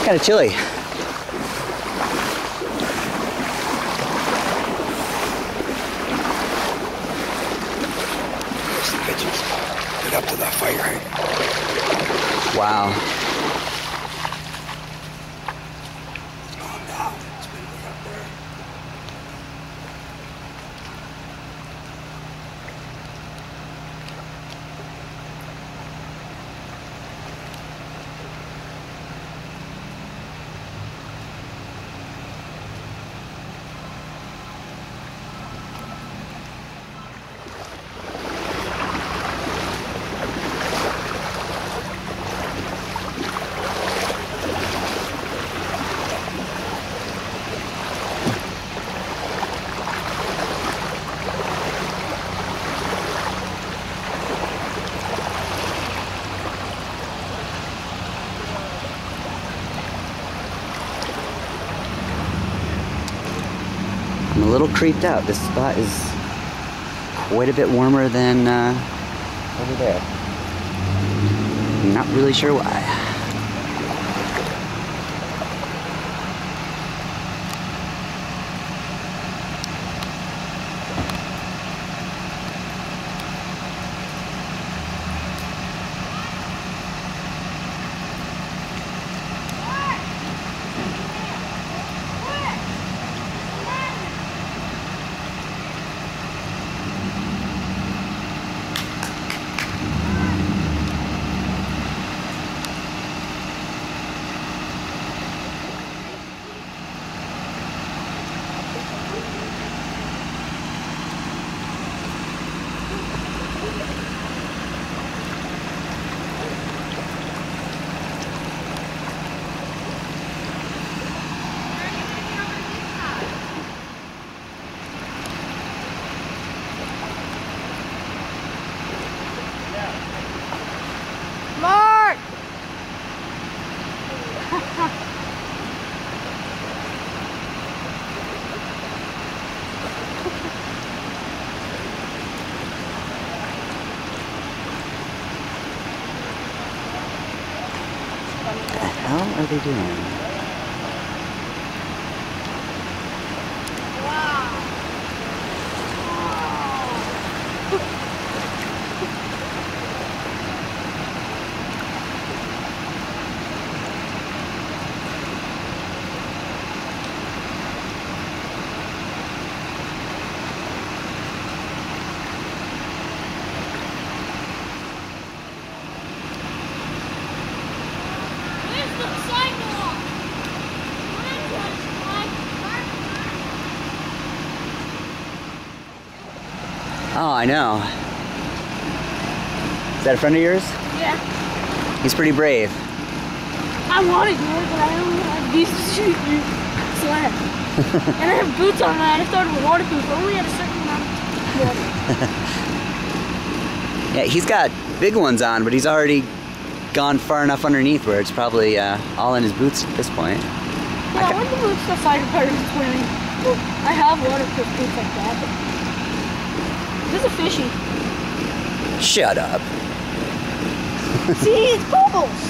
kind of chilly. There's the bitches. Get up to that fire hydrant. Wow. Calm down. It's been way up there. I'm a little creeped out. This spot is quite a bit warmer than over there. I'm not really sure why. Mark! What the hell are they doing? Oh, I know. Is that a friend of yours? Yeah. He's pretty brave. I want to do it, but I don't have these shoot sled. And I have boots on that. I started with waterproof, but only at a certain amount of water. Yeah, he's got big ones on, but he's already gone far enough underneath where it's probably all in his boots at this point. Yeah, I want the boots the side part of it's wearing. I have waterproof boots like that. This is a fishy. Shut up. See, it's bubbles.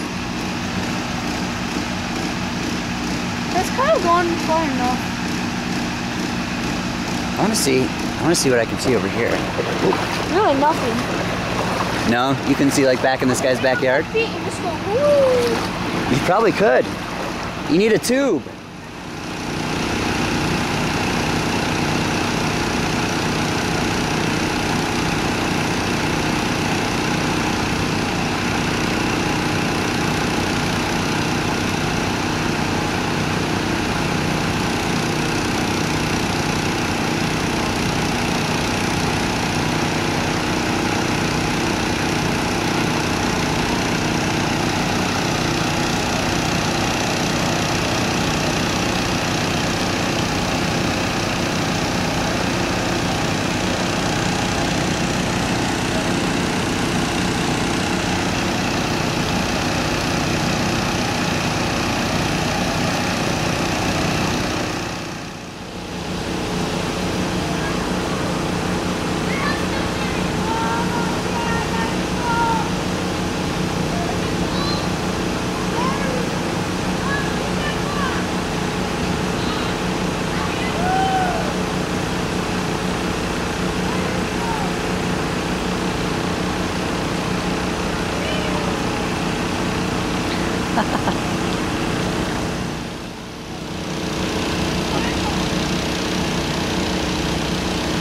That's kind of gone far enough. I want to see what I can see over here. Ooh. Really nothing. No, you can see like back in this guy's backyard. Feet and just go, woo. You probably could. You need a tube.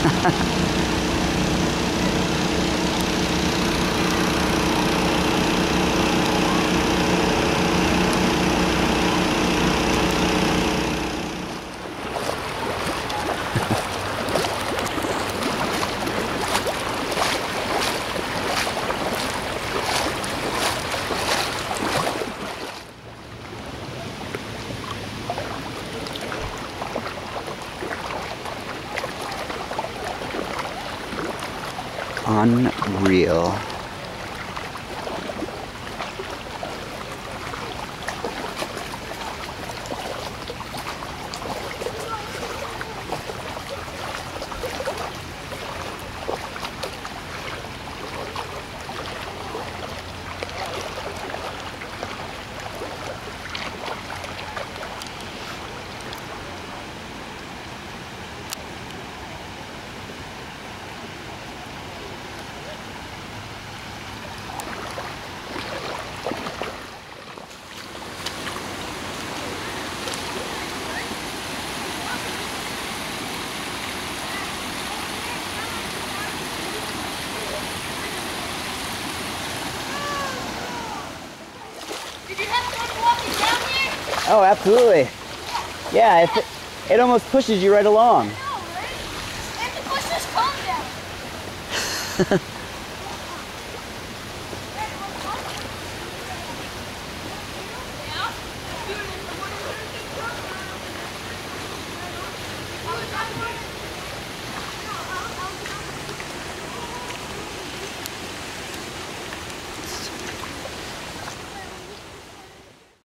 Unreal. Oh, absolutely. Yeah, it almost pushes you right along. I know, right? And to push this cone down.